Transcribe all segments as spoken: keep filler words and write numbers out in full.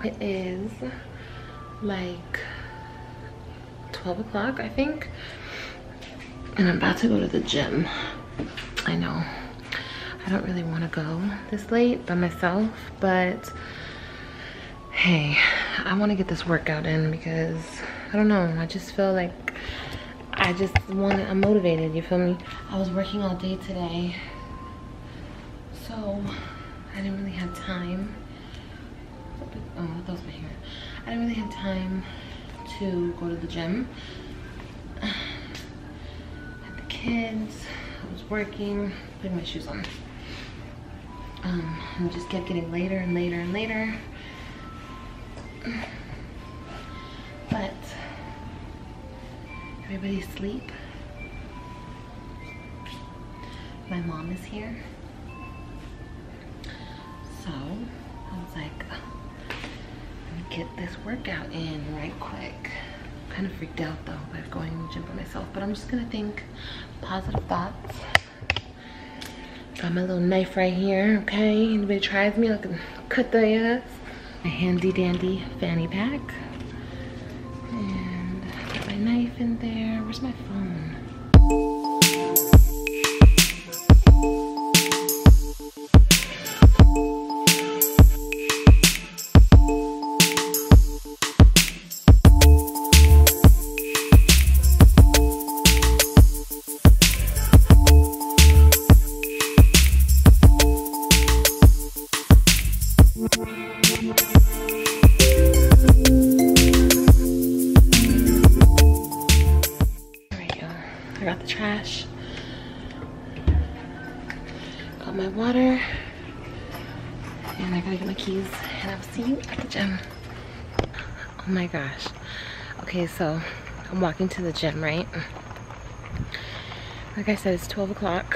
It is like twelve o'clock, I think. And I'm about to go to the gym. I know. I don't really want to go this late by myself, but hey, I want to get this workout in because I don't know, I just feel like I just want to, I'm motivated, you feel me? I was working all day today, so I didn't really have time. Oh, that was my hair. I didn't really have time to go to the gym. I had the kids, I was working, putting my shoes on. Um, and it just kept getting later and later and later. But everybody's asleep. My mom is here. So I was like, let me get this workout in right quick. Kind of freaked out though by going to the gym by myself, but I'm just gonna think positive thoughts. Got my little knife right here, okay? Anybody tries me, I can cut their ass. My handy dandy fanny pack. And got my knife in there. Where's my phone? I got the trash, got my water, and I gotta get my keys, and I'll see you at the gym. Oh my gosh. Okay, so I'm walking to the gym, right? Like I said, it's twelve o'clock.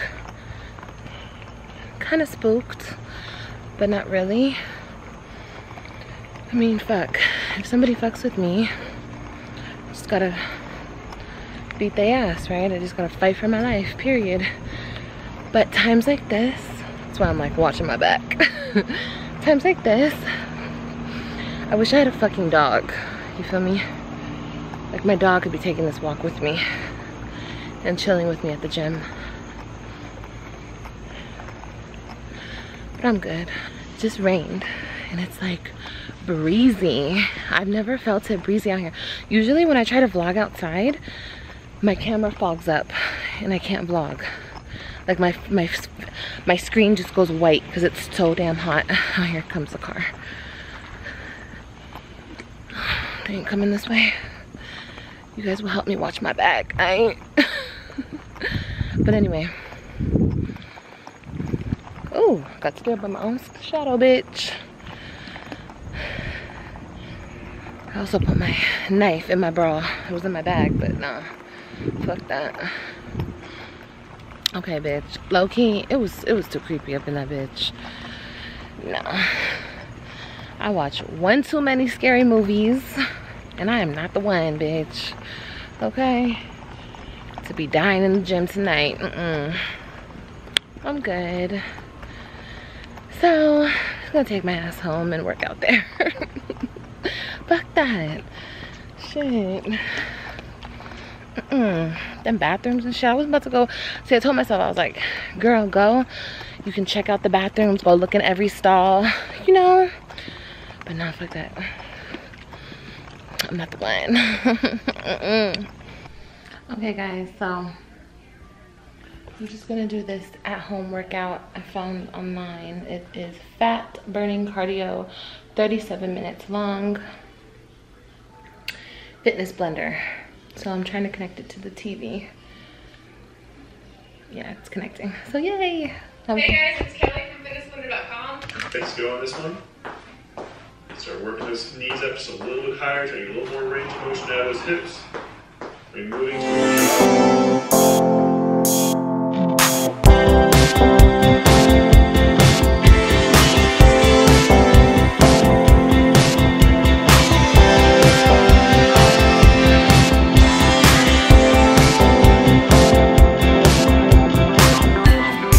Kind of spooked, but not really. I mean, fuck. If somebody fucks with me, just gotta beat their ass, right? I just gotta fight for my life, period. But times like this, that's why I'm like watching my back. Times like this, I wish I had a fucking dog. You feel me? Like my dog could be taking this walk with me and chilling with me at the gym. But I'm good. It just rained and it's like breezy. I've never felt it breezy out here. Usually when I try to vlog outside, my camera fogs up and I can't vlog. Like my my my screen just goes white because it's so damn hot. Oh, here comes the car. They ain't coming this way. You guys will help me watch my back. I ain't. But anyway. Oh, got scared by my own shadow, bitch. I also put my knife in my bra. It was in my bag, but nah. Fuck that. Okay, bitch. Low key, it was it was too creepy up in that bitch. Nah. I watch one too many scary movies, and I am not the one, bitch. Okay? To be dying in the gym tonight. Mm-mm. I'm good. So, I'm just gonna take my ass home and work out there. Fuck that. Shit. Mm-mm. Them bathrooms and shit. I was about to go. See, I told myself, I was like, girl, go. You can check out the bathrooms, go look in every stall, you know? But not like that. I'm not the one. Mm-mm. Okay, guys, so I'm just gonna do this at-home workout I found online. It is fat burning cardio, thirty-seven minutes long. Fitness blender. So I'm trying to connect it to the T V. Yeah, it's connecting. So yay! Hey guys, it's Kelly from fitness blender dot com. Let's go on this one. Start working those knees up just a little bit higher, trying to get a little more range of motion out of those hips. Removing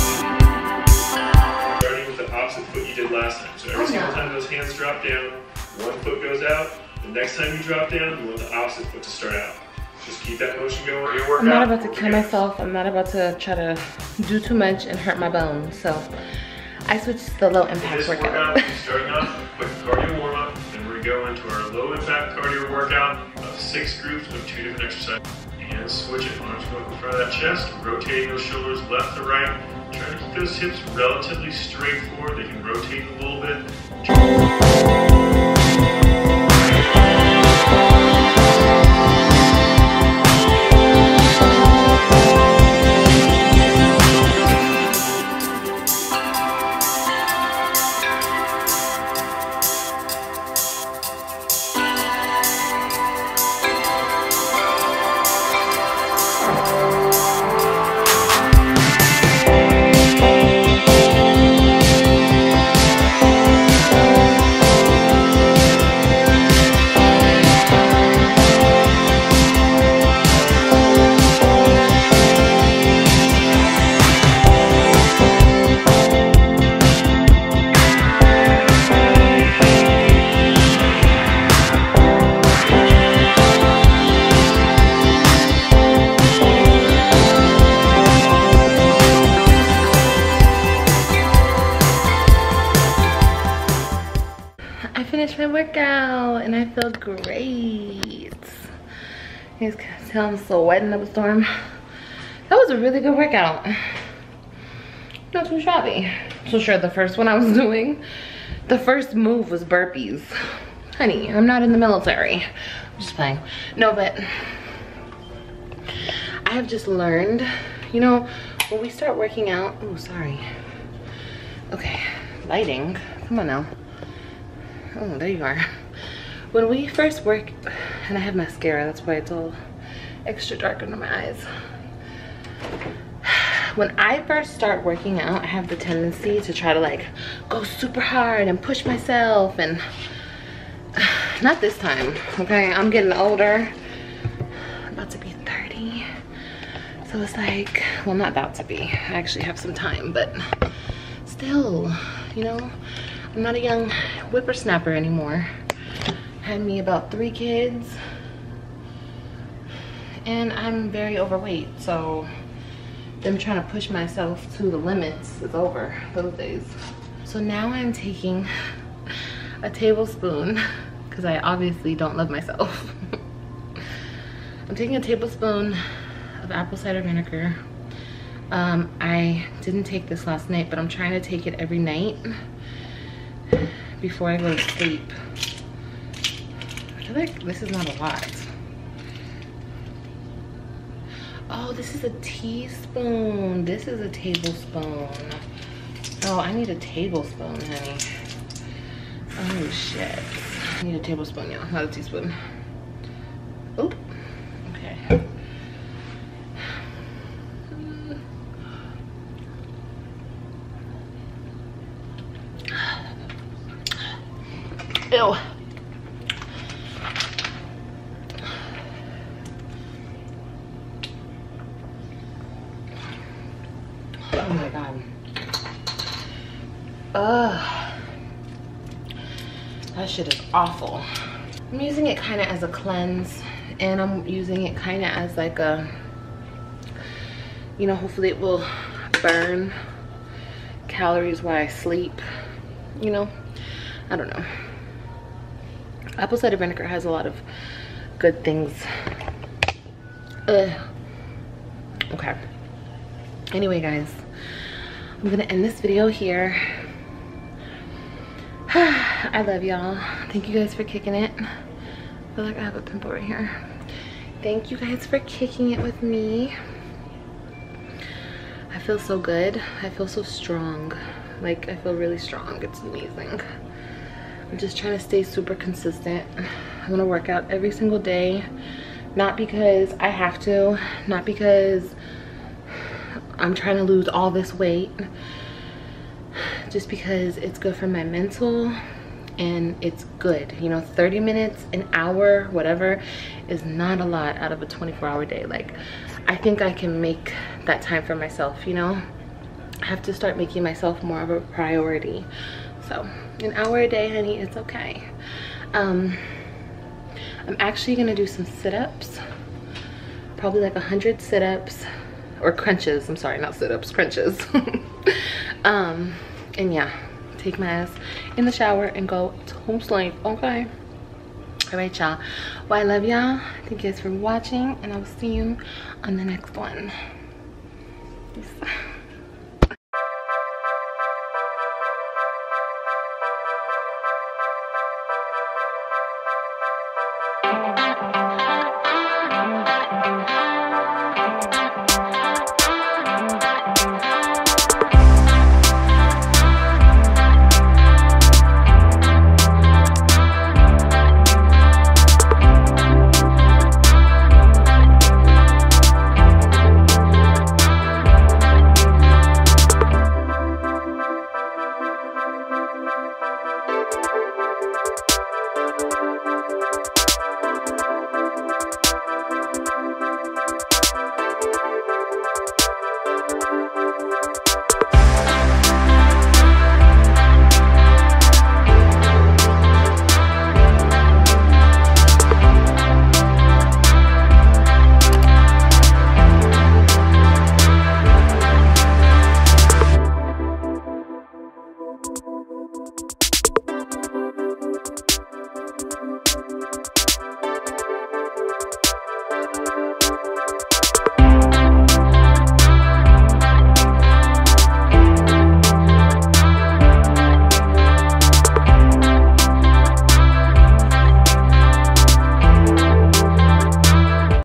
last time. So every single time those hands drop down, One foot goes out. The next time you drop down, you want the opposite foot to start out. Just keep that motion going. Your workout, I'm not about to kill myself. I'm not about to try to do too much and hurt my bones. So I switched to the low impact this workout. workout, starting off with cardio warm up, and we're going to our low impact cardio workout of six groups of two different exercises. And switch it. Arms go up in front of that chest, rotating those shoulders left to right. Try to keep those hips relatively straight forward. They can rotate a little bit. My workout and I feel great. You guys can tell I'm sweating up a storm. That was a really good workout. Not too shabby. So sure, the first one I was doing, the first move was burpees. Honey, I'm not in the military. I'm just playing. No, but I have just learned, you know, when we start working out, oh, sorry. Okay, lighting, come on now. Oh, there you are. When we first work, and I have mascara, that's why it's all extra dark under my eyes. When I first start working out, I have the tendency to try to like go super hard and push myself, and not this time, okay? I'm getting older. I'm about to be thirty. So it's like, well, not about to be. I actually have some time, but still, you know, I'm not a young whippersnapper anymore. Had me about three kids, and I'm very overweight, so them trying to push myself to the limits is over, those days. So now I'm taking a tablespoon, because I obviously don't love myself. I'm taking a tablespoon of apple cider vinegar. Um, I didn't take this last night, but I'm trying to take it every night before I go to sleep. I feel like this is not a lot. Oh, this is a teaspoon. This is a tablespoon. Oh, I need a tablespoon, honey. Oh, shit. I need a tablespoon, yeah, not a teaspoon. Oop. Okay. Ew. Oh my god. Ugh. That shit is awful. I'm using it kind of as a cleanse, and I'm using it kind of as like a, you know, hopefully it will burn calories while I sleep, you know? I don't know. Apple cider vinegar has a lot of good things. Ugh. Okay. Anyway, guys, I'm gonna end this video here. I love y'all. Thank you guys for kicking it. I feel like I have a pimple right here. Thank you guys for kicking it with me. I feel so good. I feel so strong. Like, I feel really strong. It's amazing. I'm just trying to stay super consistent. I'm gonna work out every single day. Not because I have to, not because I'm trying to lose all this weight, just because it's good for my mental and it's good. You know, thirty minutes, an hour, whatever, is not a lot out of a twenty-four hour day. Like, I think I can make that time for myself, you know? I have to start making myself more of a priority. So, an hour a day, honey, it's okay. Um, I'm actually gonna do some sit-ups, probably like a hundred sit-ups or crunches. I'm sorry, not sit-ups, crunches. um, and yeah, take my ass in the shower and go to home sleep. Okay. All right, y'all. Well, I love y'all. Thank you guys for watching, and I will see you on the next one. Peace.